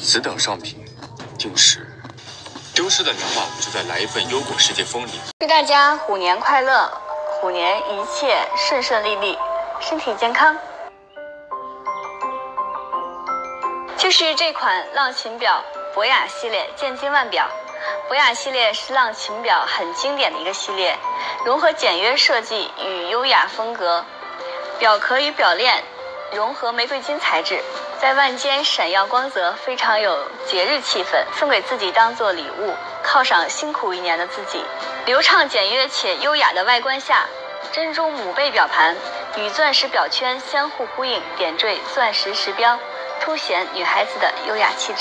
此等上品，定是丢失的年华，就再来一份忧国世界风里。 祝大家虎年快乐，虎年一切顺顺利利，身体健康。就是这款浪琴表博雅系列渐金万表。博雅系列是浪琴表很经典的一个系列，融合简约设计与优雅风格，表壳与表链融合玫瑰金材质，在腕间闪耀光泽，非常有节日气氛，送给自己当做礼物，犒赏辛苦一年的自己。流畅简约且优雅的外观下，珍珠母贝表盘与钻石表圈相互呼应，点缀钻石石标，凸显女孩子的优雅气质。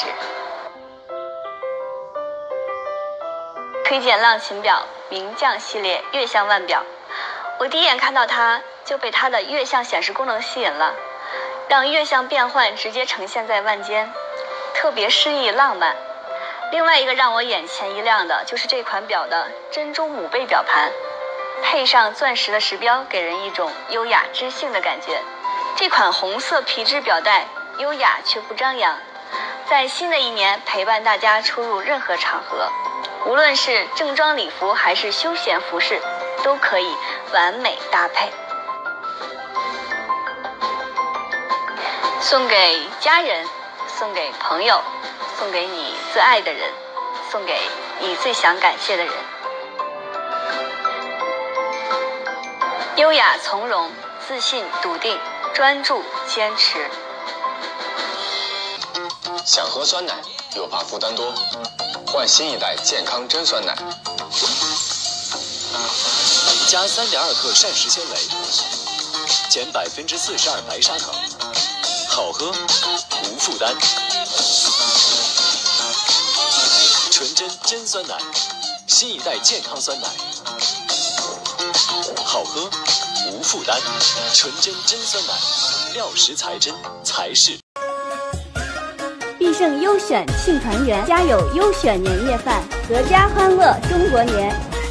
推荐浪琴表名匠系列月相腕表。我第一眼看到它就被它的月相显示功能吸引了，让月相变换直接呈现在腕间，特别诗意浪漫。另外一个让我眼前一亮的就是这款表的珍珠母贝表盘，配上钻石的石标，给人一种优雅知性的感觉。这款红色皮质表带优雅却不张扬，在新的一年陪伴大家出入任何场合，无论是正装礼服还是休闲服饰，都可以完美搭配。送给家人，送给朋友，送给你最爱的人，送给你最想感谢的人。优雅从容，自信笃定，专注坚持。 想喝酸奶又怕负担多，换新一代健康真酸奶， 加3.2克膳食纤维，减42%白砂糖，好喝无负担。纯真酸奶，新一代健康酸奶，好喝无负担。纯真酸奶，料实才真才是。 必胜优选庆团圆，家有优选年夜饭，阖家欢乐中国年。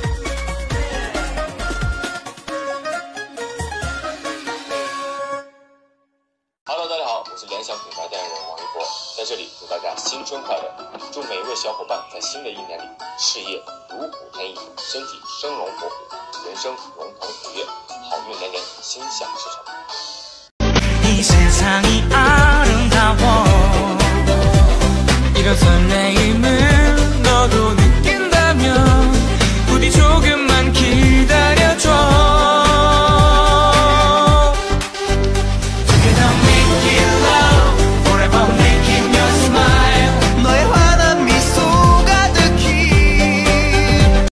Hello， 大家好，我是联想品牌代言人王一博，在这里祝大家新春快乐，祝每一位小伙伴在新的一年里事业如虎添翼，身体生龙活虎，人生龙腾虎跃，好运连连，心想事成。 이 세상이 아름다워 이런 설레임을